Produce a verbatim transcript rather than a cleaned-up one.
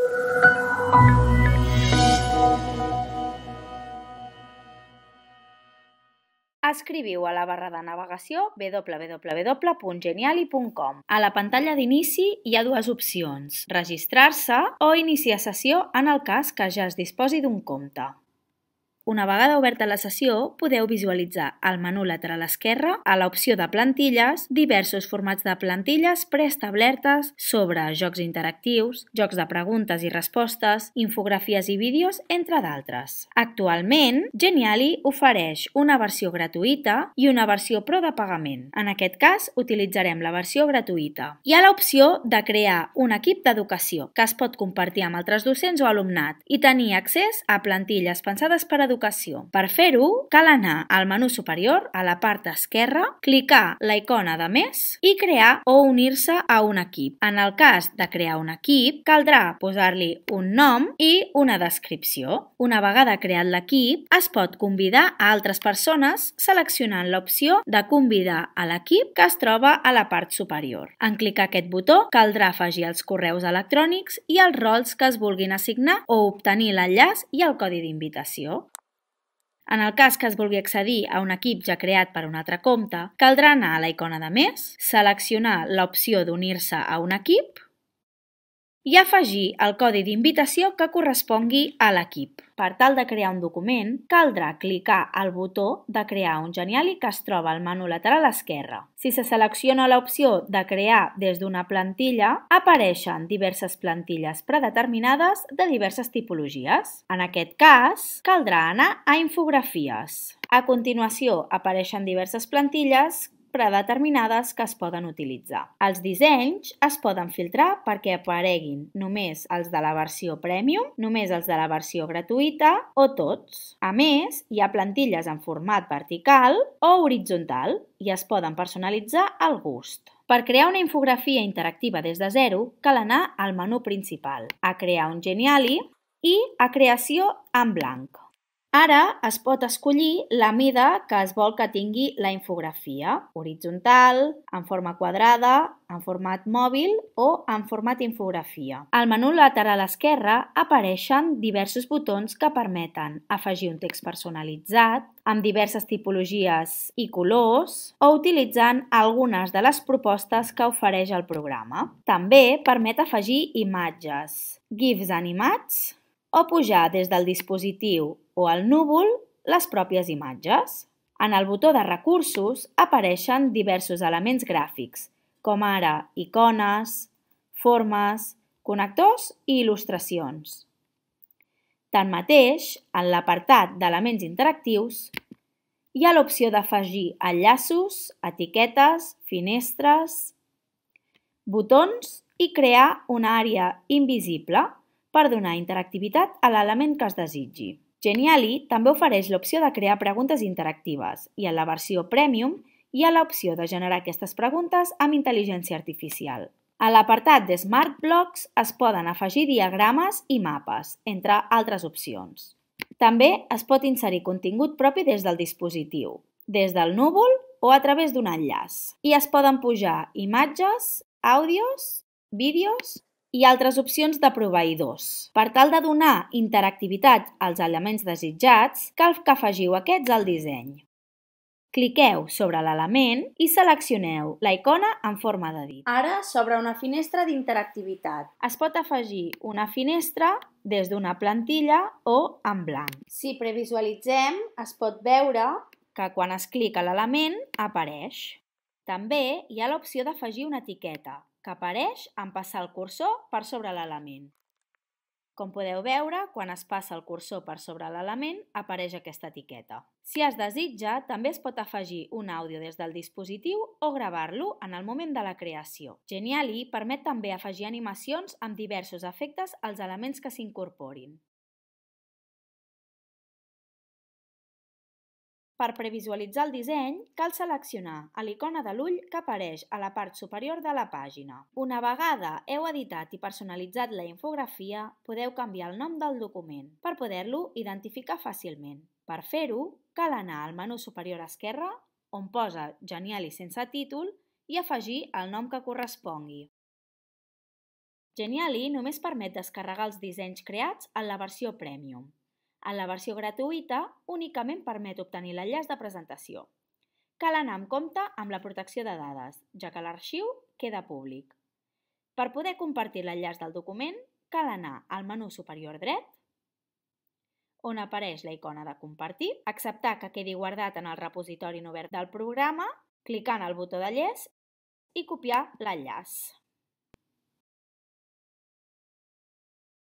Escriviu a la barra de navegació w w w punt geniali punt com. A la pantalla d'inici hi ha dues opcions: registrar-se o iniciar sessió en el cas que ja es disposi d'un compte. Una vegada oberta la sessió, podeu visualitzar al menú lateral esquerre, a l'opció de plantilles, diversos formats de plantilles preestablertes sobre jocs interactius, jocs de preguntes i respostes, infografies i vídeos, entre d'altres. Actualment, Geniali ofereix una versió gratuïta i una versió pro de pagament. En aquest cas, utilitzarem la versió gratuïta. Hi ha l'opció de crear un equip d'educació que es pot compartir amb altres docents o alumnat i tenir accés a plantilles pensades per a educació. Per fer-ho, cal anar al menú superior, a la part esquerra, clicar la icona de més i crear o unir-se a un equip. En el cas de crear un equip, caldrà posar-li un nom i una descripció. Una vegada creat l'equip, es pot convidar a altres persones seleccionant l'opció de convidar a l'equip que es troba a la part superior. En clicar aquest botó, caldrà afegir els correus electrònics i els rols que es vulguin assignar o obtenir l'enllaç i el codi d'invitació. En el cas que es vulgui accedir a un equip ja creat per un altre compte, caldrà anar a la icona de més, seleccionar l'opció d'unir-se a un equip i afegir el codi d'invitació que correspongui a l'equip. Per tal de crear un document, caldrà clicar al botó de crear un Geniali que es troba al menú lateral esquerre. Si se selecciona l'opció de crear des d'una plantilla, apareixen diverses plantilles predeterminades de diverses tipologies. En aquest cas, caldrà anar a infografies. A continuació, apareixen diverses plantilles predeterminades que es poden utilitzar. Els dissenys es poden filtrar perquè apareguin només els de la versió Premium, només els de la versió gratuïta o tots. A més, hi ha plantilles en format vertical o horitzontal i es poden personalitzar al gust. Per crear una infografia interactiva des de zero, cal anar al menú principal, a crear un Geniali i a creació en blanc. Ara es pot escollir la mida que es vol que tingui la infografia, horitzontal, en forma quadrada, en format mòbil o en format infografia. Al menú lateral esquerre apareixen diversos botons que permeten afegir un text personalitzat, amb diverses tipologies i colors, o utilitzant algunes de les propostes que ofereix el programa. També permet afegir imatges, gifs animats o pujar des del dispositiu o al núvol les pròpies imatges. En el botó de recursos apareixen diversos elements gràfics, com ara icones, formes, connectors i il·lustracions. Tanmateix, en l'apartat d'elements interactius, hi ha l'opció d'afegir enllaços, etiquetes, finestres, botons i crear una àrea invisible per donar interactivitat a l'element que es desitgi. Geniali també ofereix l'opció de crear preguntes interactives i en la versió Premium hi ha l'opció de generar aquestes preguntes amb intel·ligència artificial. A l'apartat de Smart Blocks es poden afegir diagrames i mapes, entre altres opcions. També es pot inserir contingut propi des del dispositiu, des del núvol o a través d'un enllaç. I es poden pujar imatges, àudios, vídeos i altres opcions de proveïdors. Per tal de donar interactivitat als elements desitjats, cal que afegiu aquests al disseny. Cliqueu sobre l'element i seleccioneu la icona en forma de dit. Ara s'obre una finestra d'interactivitat. Es pot afegir una finestra des d'una plantilla o en blanc. Si previsualitzem, es pot veure que quan es clica l'element apareix. També hi ha l'opció d'afegir una etiqueta, que apareix en passar el cursor per sobre l'element. Com podeu veure, quan es passa el cursor per sobre l'element, apareix aquesta etiqueta. Si es desitja, també es pot afegir un àudio des del dispositiu o gravar-lo en el moment de la creació. Geniali permet també afegir animacions amb diversos efectes als elements que s'incorporin. Per previsualitzar el disseny, cal seleccionar l'icona de l'ull que apareix a la part superior de la pàgina. Una vegada heu editat i personalitzat la infografia, podeu canviar el nom del document per poder-lo identificar fàcilment. Per fer-ho, cal anar al menú superior esquerre, on posa Geniali sense títol, i afegir el nom que correspongui. Genially només permet descarregar els dissenys creats en la versió Premium. En la versió gratuïta únicament permet obtenir l'enllaç de presentació. Cal anar amb compte amb la protecció de dades, ja que l'arxiu queda públic. Per poder compartir l'enllaç del document, cal anar al menú superior dret, on apareix la icona de compartir, acceptar que quedi guardat en el repositori no obert del programa, clicar en el botó de llest i copiar l'enllaç.